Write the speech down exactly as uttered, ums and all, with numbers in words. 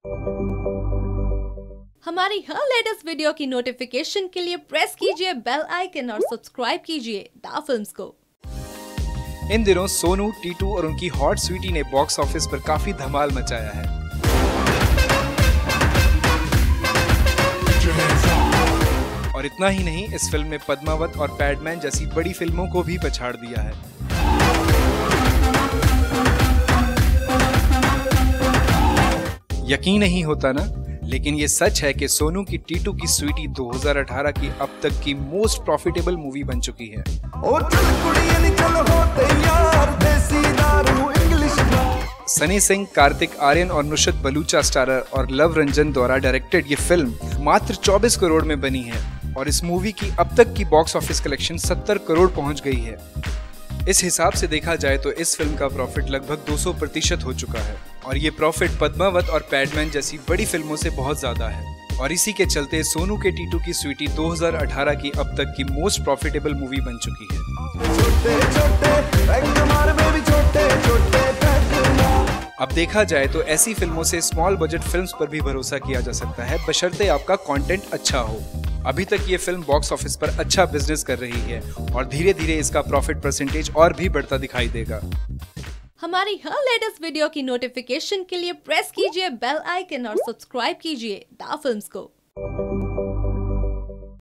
हमारी हर latest video की नोटिफिकेशन के लिए प्रेस कीजिए बेल आइकन और सब्सक्राइब कीजिए दा फिल्म्स को। इन दिनों सोनू, टीटू और उनकी हॉट स्वीटी ने बॉक्स ऑफिस पर काफी धमाल मचाया है। और इतना ही नहीं, इस फिल्म में पद्मावत और पैडमैन जैसी बड़ी फिल्मों को भी पछाड़ दिया है। यकीन नहीं होता ना, लेकिन ये सच है कि सोनू की टीटू की स्वीटी दो हज़ार अठारह की अब तक की मोस्ट प्रॉफिटेबल मूवी बन चुकी है। सनी सिंह, कार्तिक आर्यन और नुसरत बलूचा स्टारर और लव रंजन द्वारा डायरेक्टेड ये फिल्म मात्र चौबीस करोड़ में बनी है और इस मूवी की अब तक की बॉक्स ऑफिस कलेक्शन सत्तर करोड़ पहुंच गई है। इस हिसाब से देखा जाए तो इस फिल्म का प्रॉफिट लगभग दो सौ प्रतिशत हो चुका है और ये प्रॉफिट पद्मावत और पैडमैन जैसी बड़ी फिल्मों से बहुत ज्यादा है। और इसी के चलते सोनू के टीटू की स्वीटी दो हज़ार अठारह की अब तक की मोस्ट प्रॉफिटेबल मूवी बन चुकी है। अब देखा जाए तो ऐसी फिल्मों से स्मॉल बजट फिल्म्स पर भी भरोसा किया जा सकता है, बशर्ते आपका कंटेंट अच्छा हो। अभी तक ये फिल्म बॉक्स ऑफिस पर अच्छा बिजनेस कर रही है और धीरे धीरे इसका प्रॉफिट परसेंटेज और भी बढ़ता दिखाई देगा। हमारी हर लेटेस्ट वीडियो की नोटिफिकेशन के लिए प्रेस कीजिए बेल आइकन और सब्सक्राइब कीजिए दा फिल्म्स को।